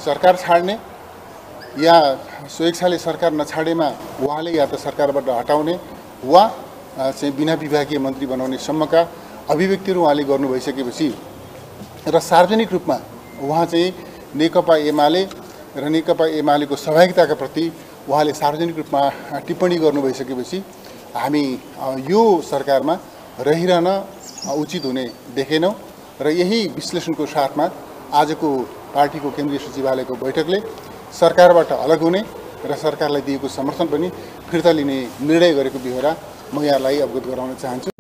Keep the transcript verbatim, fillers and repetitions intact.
सरकार छाड्ने या स्वेच्छाले सरकार नछाडेमा उहाँले या त सरकारबाट हटाउने वा चाहिँ बिना विभागीय मन्त्री बनाउने सम्मका अभिव्यक्तिहरू उहाँले गर्नु भइसकेपछि र सार्वजनिक रूपमा उहाँ चाहिँ नेकपा एमाले र नेकपा एमालेको सहभागिताका प्रति उहाँले सार्वजनिक रूपमा टिप्पणी गर्नु भइसकेपछि हामी यो सरकारमा रहिरहन उचित हुने देखेनौँ र यही विश्लेषणको साथमा आजको पार्टीको केन्द्रीय सचिवालयको बैठकले सरकारबाट अलग हुने र सरकारलाई दिएको समर्थन पनि फिर्ता लिने निर्णय गरेको बेहोरा म यहाँलाई अवगत गराउन चाहन्छु।